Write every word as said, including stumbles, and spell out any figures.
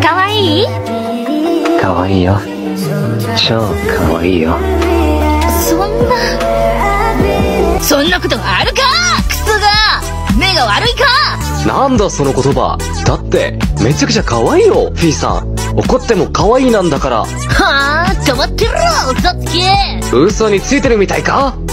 かわいい？ かわいいよ。超かわいいよ。 そんなそんなことがあるかクソが目が悪いか。 なんだその言葉。だってめちゃくちゃ可愛いよフィーさん。怒っても可愛いなんだから。 はあ、止まってろ嘘つき。 嘘についてるみたいか。